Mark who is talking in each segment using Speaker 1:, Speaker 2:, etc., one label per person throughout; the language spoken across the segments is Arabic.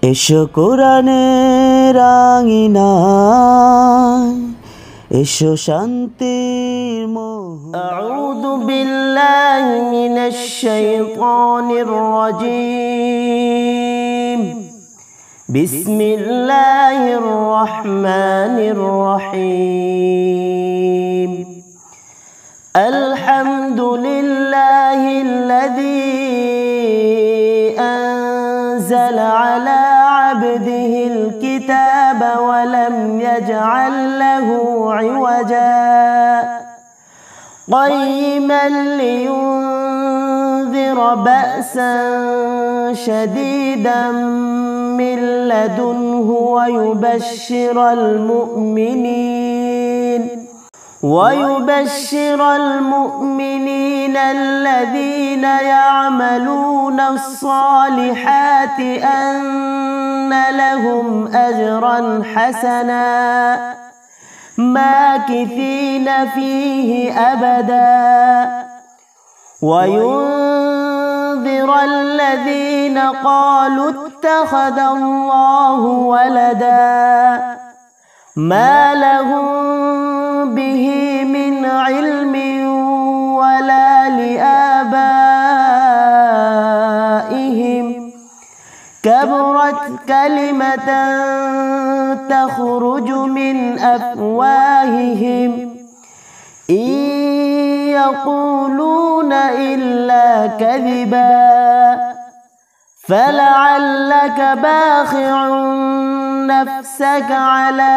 Speaker 1: এসো কোরআনের আঙিনায়, এসো শান্তির মোহ। আউযু বিল্লাহি মিনাশ শাইতানির রাজীম। বিসমিল্লাহির রহমানির রহিম। আলহামদুলিল্লাহিল্লাযী أنزل على عبده الكتاب ولم يجعل له عوجا قيما لينذر بأسا شديدا من لدنه ويبشر المؤمنين الذين يعملون الصالحات أن لهم أجرا حسنا ماكثين فيه أبدا وينذر الذين قالوا اتخذ الله ولدا ما لهم به من علم ولا لآبائهم كبرت كلمة تخرج من أفواههم إن يقولون إلا كذبا فلعلك باخع نفسك على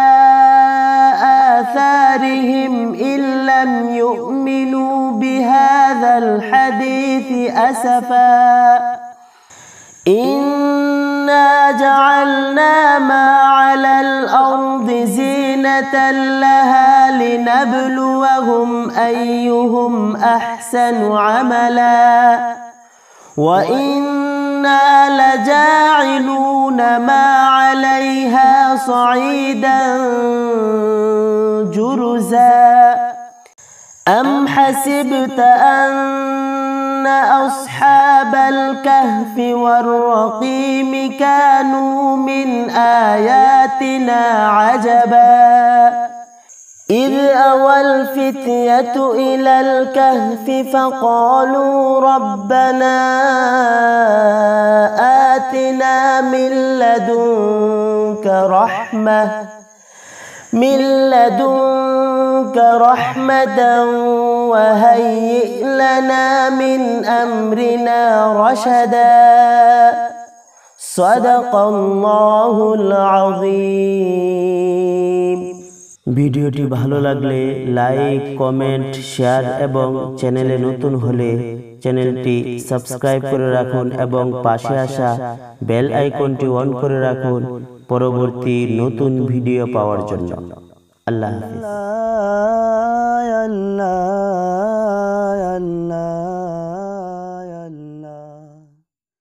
Speaker 1: آثارهم إن لم يؤمنوا بهذا الحديث أسفا إنا جعلنا ما على الأرض زينة لها لنبلوهم أيهم أحسن عملا وإنا لجاعلون ما عليها صعيدا جرزا أم حسبت أن أصحاب الكهف والرقيم كانوا من آياتنا عجبا إذ أوى الفتية إلى الكهف فقالوا ربنا آتنا من لدنك رحمة وهيئ لنا من أمرنا رشدا صدق الله العظيم। ভিডিওটি ভালো লাগলে লাইক, কমেন্ট, শেয়ার এবং চ্যানেলে নতুন হলে চ্যানেলটি সাবস্ক্রাইব করে রাখুন এবং পাশে আসা বেল আইকনটি অন করে রাখুন পরবর্তী নতুন ভিডিও পাওয়ার জন্য। আল্লাহ হাফেজ।